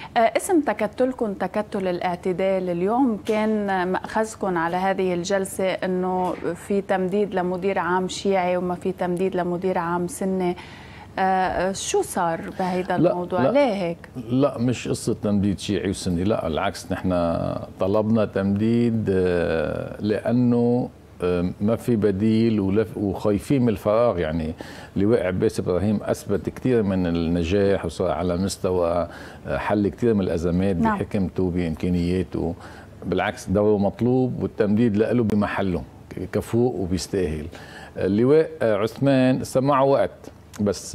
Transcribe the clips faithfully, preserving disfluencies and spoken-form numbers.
اسم تكتلكم تكتل الاعتدال، اليوم كان مأخذكم على هذه الجلسة أنه في تمديد لمدير عام شيعي وما في تمديد لمدير عام سني. آه شو صار بهذا الموضوع؟ لا ليه هيك؟ لا مش قصة تمديد شيعي وسني، لا العكس، نحن طلبنا تمديد لأنه ما في بديل وخايفين من الفراغ. يعني اللواء عباس إبراهيم أثبت كثير من النجاح وصار على مستوى حل كثير من الأزمات نعم. بحكمته بإمكانياته، بالعكس دوره مطلوب والتمديد له بمحله كفوق وبيستاهل. اللواء عثمان سمعه وقت، بس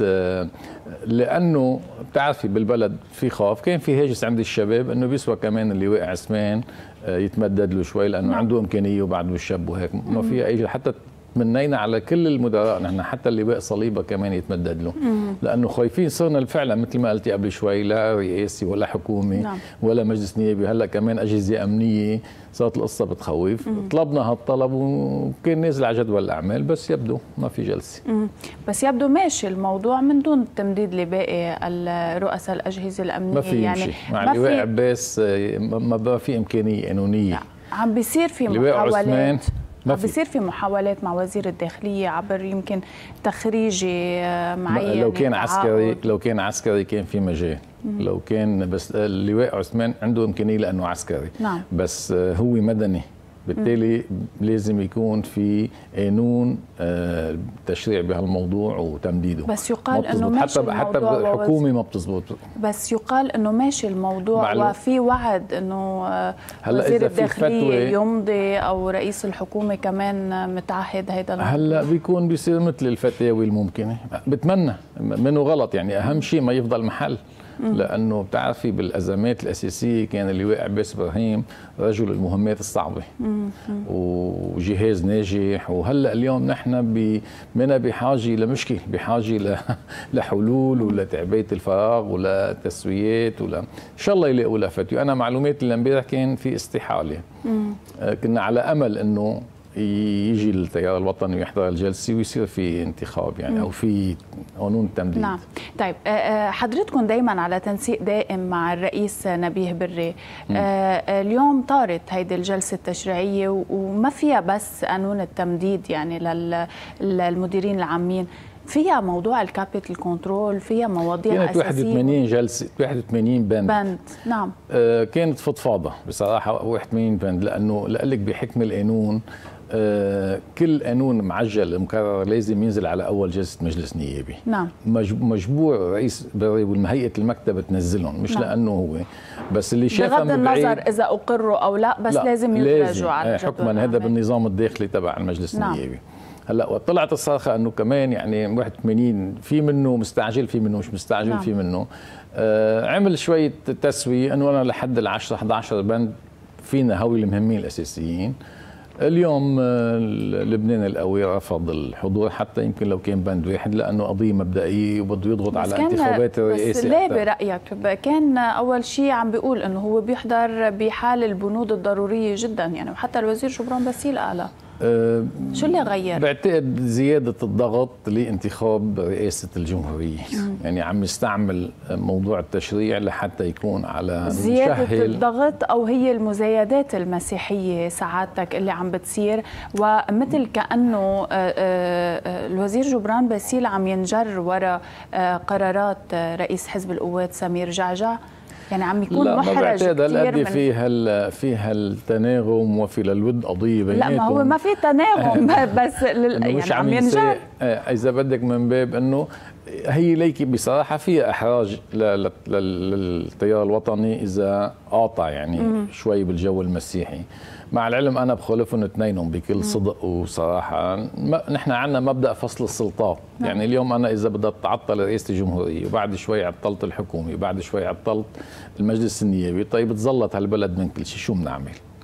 لانه بتعرفي بالبلد في خوف، كان في هاجس عند الشباب انه بيسوى كمان اللواء عثمان يتمدد له شوي لانه نعم. عنده امكانيه وبعده شاب وهيك ما في اي، حتى تمنينا على كل المدراء نحن حتى اللواء صليبه كمان يتمدد له، لانه خايفين صرنا فعلا مثل ما قلتي قبل شوي، لا رئاسي ولا حكومي نعم. ولا مجلس نيابي، هلا كمان اجهزه امنيه، صارت القصه بتخوف. مم. طلبنا هالطلب وكان نازل على جدول الاعمال، بس يبدو ما في جلسه. مم. بس يبدو ماشي الموضوع من دون تمديد لباقي رؤساء الاجهزه الامنيه، ما في يعني يمشي مع اللواء عباس، ما في امكانيه قانونيه. لا. عم بيصير في محاولات عم بيصير في محاولات مع وزير الداخليه عبر يمكن تخريجي معين. لو كان عسكري لو كان عسكري كان في مجال، لو كان بس اللواء عثمان عنده امكانيه لانه عسكري نعم. بس هو مدني، بالتالي لازم يكون في قانون تشريع بهالموضوع وتمديده. بس يقال انه ماشي حتى حتى الحكومه ما بتزبط. بس يقال انه ماشي الموضوع وفي وعد انه وزير الداخليه يمضي او رئيس الحكومه كمان متعهد هيدا الموضوع. هلا بيكون بيصير مثل الفتاوي الممكنه، بتمنى منه غلط يعني، اهم شيء ما يفضل محل. لانه بتعرفي بالازمات الاساسيه كان اللواء عباس ابراهيم رجل المهمات الصعبه وجهاز ناجح، وهلا اليوم نحن بمنا بحاجه لمشكل، بحاجه لحلول ولتعبئه الفراغ ولتسويات ولا ان شاء الله يلاقوا لها فتوى. انا معلوماتي اللي امبارح كان في استحاله، كنا على امل انه يجي التيار الوطني ويحضر الجلسه ويصير في انتخاب يعني او في قانون تمديد. نعم. طيب حضرتكم دائما على تنسيق دائم مع الرئيس نبيه بري. اليوم طارت هيدي الجلسه التشريعيه وما فيها بس قانون التمديد يعني للمديرين العامين، فيها موضوع الكابيتال كنترول، فيها مواضيع كانت اساسيه. واحد وثمانين جلسه، واحد وثمانين بند بند نعم. آه كانت فضفاضه بصراحه، واحد وثمانين بند، لانه لك بحكم القانون آه كل قانون معجل مكرر لازم ينزل على اول جلسه مجلس نيابي. نعم. مجبور رئيس بري والهيئه المكتب تنزلهم، مش نعم. لانه هو بس اللي شافها بغض النظر اذا اقروا او لا، بس لا. لازم يدرجوا على الجدول حكما هذا بالنظام الداخلي تبع المجلس نعم. النيابي. هلا طلعت الصرخه انه كمان يعني واحد وثمانين في منه مستعجل، في منه مش مستعجل نعم. في منه آه عمل شويه تسويه انه انا لحد ال عشرة احد عشر بند فينا هول المهمين الاساسيين. اليوم لبنان القوي رفض الحضور حتى يمكن لو كان بند واحد، لانه قضيه مبدئيه وبده يضغط على انتخابات الرئاسه. بس ليه برايك؟ كان اول شيء عم بيقول انه هو بيحضر بحال البنود الضروريه جدا يعني، وحتى الوزير جبران باسيل قالها. أه شو اللي غير؟ بعتقد زيادة الضغط لانتخاب رئاسة الجمهورية. مم. يعني عم يستعمل موضوع التشريع لحتى يكون على زيادة مشهل. الضغط أو هي المزايدات المسيحية سعادتك اللي عم بتصير، ومثل كأنه الوزير جبران باسيل عم ينجر وراء قرارات رئيس حزب القوات سمير جعجع، يعني عم يكون محرج كثير. لا ما بعتقد في هال في هالتناغم وفي للود قضيه بيناتهم. لا ما هو ما في تناغم بس يعني مش عم ينجر اذا بدك من باب انه هي ليكي بصراحه فيها احراج للتيار الوطني اذا قاطع يعني مم. شوي بالجو المسيحي، مع العلم انا بخالفهم اثنينهم بكل صدق وصراحه. نحن عندنا مبدا فصل السلطات، يعني اليوم انا اذا بدي تعطل رئاسه الجمهوريه وبعد شوي عطلت الحكومه وبعد شوي عطلت المجلس النيابي، طيب تزلط هالبلد من كل شيء، شو بنعمل؟